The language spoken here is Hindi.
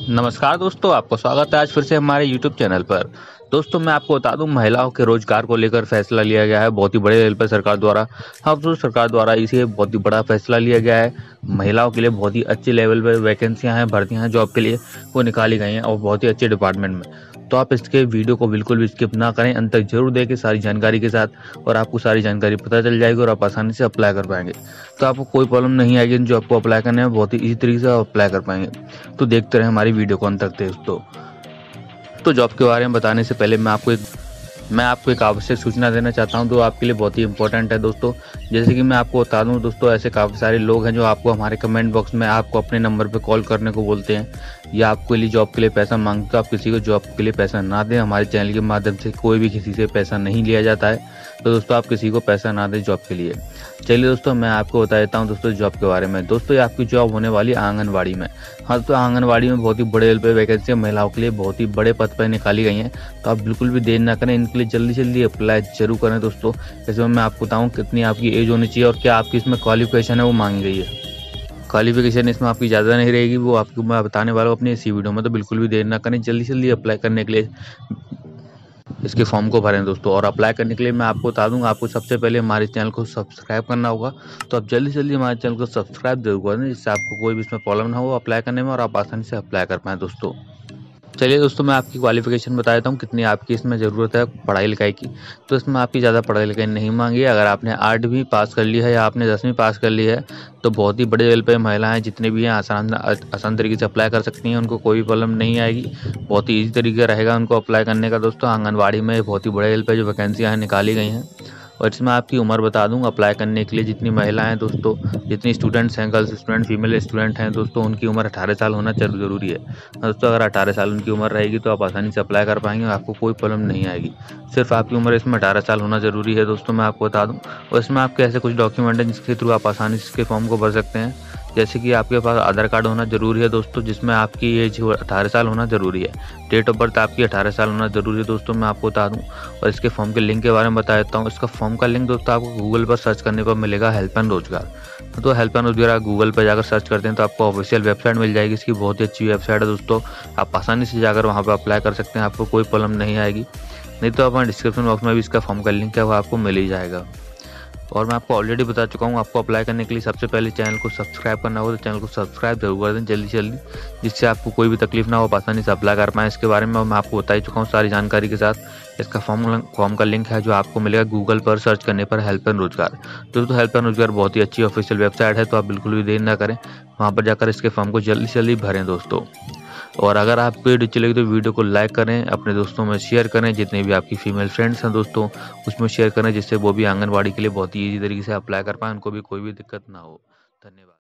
नमस्कार दोस्तों, आपका स्वागत है आज फिर से हमारे YouTube चैनल पर। दोस्तों मैं आपको बता दूं, महिलाओं के रोजगार को लेकर फैसला लिया गया है बहुत ही बड़े लेवल पर सरकार द्वारा। हाँ दोस्तों, सरकार द्वारा इसे बहुत ही बड़ा फैसला लिया गया है। महिलाओं के लिए बहुत ही अच्छे लेवल पर वैकेंसियां हैं, भर्तियां हैं जॉब के लिए, वो निकाली गई हैं और बहुत ही अच्छे डिपार्टमेंट में। तो आप इसके वीडियो को बिल्कुल भी स्किप ना करें, अंत तक जरूर देखें सारी जानकारी के साथ, और आपको सारी जानकारी पता चल जाएगी और आप आसानी से अप्लाई कर पाएंगे। तो आपको कोई प्रॉब्लम नहीं आएगी इन जॉब को अप्लाई करने में, बहुत ही इजी तरीके से आप अप्लाई कर पाएंगे। तो देखते रहे हमारी वीडियो को अंत तक दोस्तों। तो जॉब के बारे में बताने से पहले मैं आपको एक आवश्यक सूचना देना चाहता हूं, जो आपके लिए बहुत ही इंपॉर्टेंट है दोस्तों। जैसे कि मैं आपको बता दूं दोस्तों, ऐसे काफ़ी सारे लोग हैं जो आपको हमारे कमेंट बॉक्स में आपको अपने नंबर पे कॉल करने को बोलते हैं या आपके लिए जॉब के लिए पैसा मांगते। तो आप किसी को जॉब के लिए पैसा ना दें, हमारे चैनल के माध्यम से कोई भी किसी से पैसा नहीं लिया जाता है। तो दोस्तों आप किसी को पैसा ना दें जॉब के लिए। चलिए दोस्तों, मैं आपको बता देता हूँ दोस्तों जॉब के बारे में। दोस्तों ये आपकी जॉब होने वाली आंगनबाड़ी में। हाँ दोस्तों, आंगनबाड़ी में बहुत ही बड़े लेवल पे वैकेंसी महिलाओं के लिए बहुत ही बड़े पद पर निकाली गई हैं। तो आप बिल्कुल भी देर ना करें, इनके लिए जल्दी जल्दी अप्लाई जरूर करें दोस्तों। जैसे मैं आपको बताऊँ कितनी आपकी एज होनी चाहिए और क्या आपकी इसमें क्वालिफिकेशन है वो मांगी गई है। क्वालिफिकेशन इसमें आपकी ज़्यादा नहीं रहेगी, वो आपको मैं बताने वाला हूँ अपनी इसी वीडियो में। तो बिल्कुल भी देर ना करें, जल्दी जल्दी अप्लाई करने के लिए इसके फॉर्म को भरें दोस्तों। और अप्लाई करने के लिए मैं आपको बता दूंगा, आपको सबसे पहले हमारे चैनल को सब्सक्राइब करना होगा। तो आप जल्दी जल्दी हमारे चैनल को सब्सक्राइब जरूर करें, जिससे आपको कोई भी इसमें प्रॉब्लम ना हो अप्लाई करने में और आप आसानी से अप्लाई कर पाएँ दोस्तों। चलिए दोस्तों, मैं आपकी क्वालिफिकेशन बता देता हूँ कितनी आपकी इसमें ज़रूरत है पढ़ाई लिखाई की। तो इसमें आपकी ज़्यादा पढ़ाई लिखाई नहीं मांगी है। अगर आपने 8वीं पास कर ली है या आपने 10वीं पास कर ली है, तो बहुत ही बड़े लेवल पे महिलाएं जितने भी हैं आसान तरीके से अप्लाई कर सकती हैं, उनको कोई प्रॉब्लम नहीं आएगी। बहुत ही ईजी तरीका रहेगा उनको अप्लाई करने का दोस्तों। आंगनबाड़ी में बहुत ही बड़े लेवल पे जो वैकेंसियाँ हैं निकाली गई हैं। और इसमें आपकी उम्र बता दूं, अप्लाई करने के लिए जितनी महिलाएं हैं दोस्तों, जितनी स्टूडेंट्स हैं, गर्ल्स स्टूडेंट, फीमेल स्टूडेंट हैं दोस्तों, उनकी उम्र 18 साल होना ज़रूरी है दोस्तों। अगर 18 साल उनकी उम्र रहेगी तो आप आसानी से अप्लाई कर पाएंगे, आपको कोई प्रॉब्लम नहीं आएगी। सिर्फ आपकी उम्र इसमें 18 साल होना ज़रूरी है दोस्तों, मैं आपको बता दूँ। और इसमें आपके ऐसे कुछ डॉक्यूमेंट हैं जिसके थ्रू आप आसानी से इसके फॉर्म को भर सकते हैं। जैसे कि आपके पास आधार कार्ड होना ज़रूरी है दोस्तों, जिसमें आपकी एज 18 साल होना ज़रूरी है। डेट ऑफ बर्थ आपकी 18 साल होना ज़रूरी है दोस्तों, मैं आपको बता दूं। और इसके फॉर्म के लिंक के बारे में बता देता हूँ। इसका फॉर्म का लिंक दोस्तों आपको गूगल पर सर्च करने पर मिलेगा, हेल्प एंड रोजगार। तो हेल्प एंड रोजगार गूगल पर जाकर सर्च करते हैं तो आपको ऑफिशियल वेबसाइट मिल जाएगी। इसकी बहुत ही अच्छी वेबसाइट है दोस्तों, आप आसानी से जाकर वहाँ पर अप्लाई कर सकते हैं, आपको कोई प्रॉब्लम नहीं आएगी। नहीं तो अपना डिस्क्रिप्शन बॉक्स में भी इसका फॉर्म का लिंक है, वो आपको मिल ही जाएगा। और मैं आपको ऑलरेडी बता चुका हूँ, आपको अप्लाई करने के लिए सबसे पहले चैनल को सब्सक्राइब करना होगा। तो चैनल को सब्सक्राइब जरूर कर दें जल्दी जल्दी, जिससे आपको कोई भी तकलीफ ना हो, आप आसानी से अप्लाई कर पाएँ। इसके बारे में मैं आपको बता ही चुका हूँ सारी जानकारी के साथ। इसका फॉर्म का लिंक है जो आपको मिलेगा गूगल पर सर्च करने पर, हेल्प एंड रोजगार। दोस्तों हेल्प एंड रोजगार बहुत ही अच्छी ऑफिशियल वेबसाइट है, तो आप बिल्कुल भी देर ना करें, वहाँ पर जाकर इसके फॉर्म को जल्दी से जल्दी भरें दोस्तों। और अगर आपको वीडियो अच्छी लगी तो वीडियो को लाइक करें, अपने दोस्तों में शेयर करें, जितने भी आपकी फीमेल फ्रेंड्स हैं दोस्तों उसमें शेयर करें, जिससे वो भी आंगनबाड़ी के लिए बहुत ही ईजी तरीके से अप्लाई कर पाएँ, उनको भी कोई भी दिक्कत ना हो। धन्यवाद।